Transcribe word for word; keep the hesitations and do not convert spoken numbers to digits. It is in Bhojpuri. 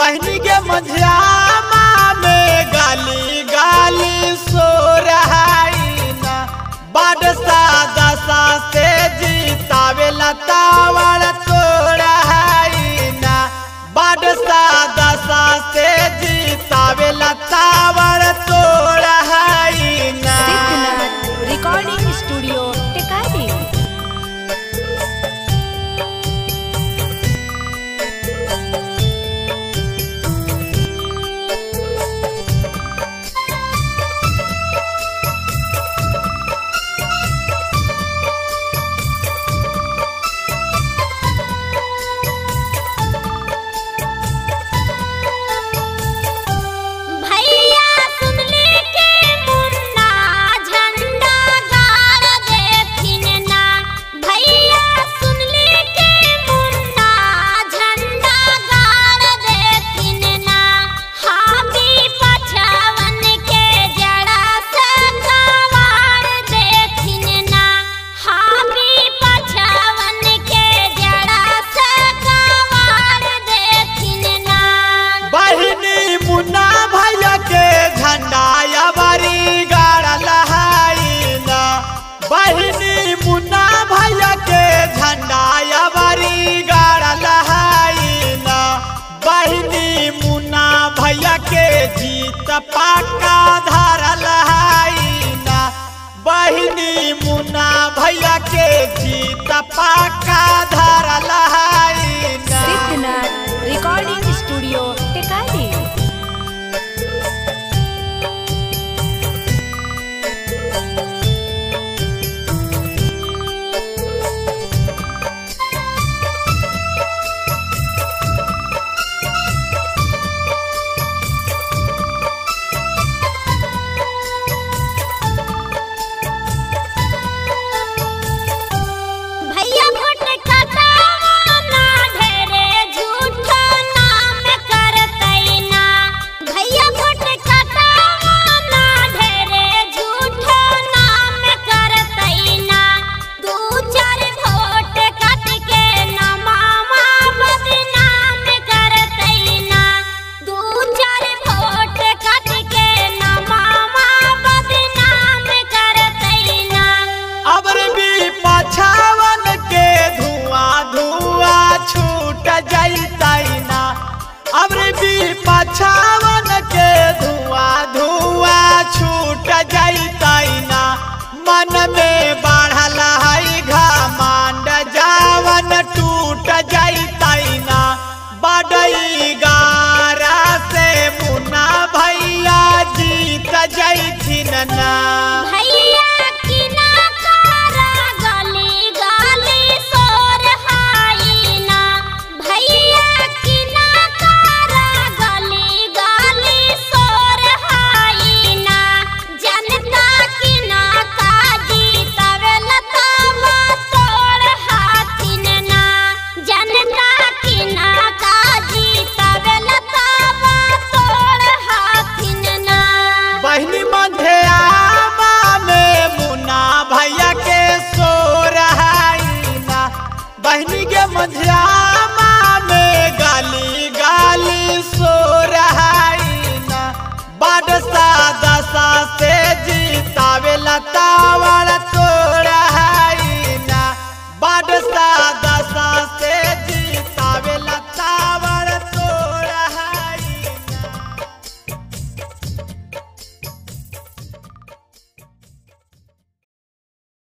बहनी के मझियामा में गाली गाली सो रहाई ना बादशा दशा से जीतावे लतावड़ तो रहाई ना बादशा दशा से जीतावे लतावड़ तो रहाई ना। Recording studio Tekari. बहनी मुन्ना भैया के झंडा अबरी गाड़ल है ना बहनी मुन्ना भैया के जीत पक्का धरल है ना बहनी मुन्ना भैया के जीत पक्का धरल है ना। Recording studio Tekari. पछावन के धुआं धुआं छूट जैतै ना मन में बढ़ल है घमंड जावन टूट जैतै ना बड़ई गारा से मुन्ना भैया जीत जैथिन ना।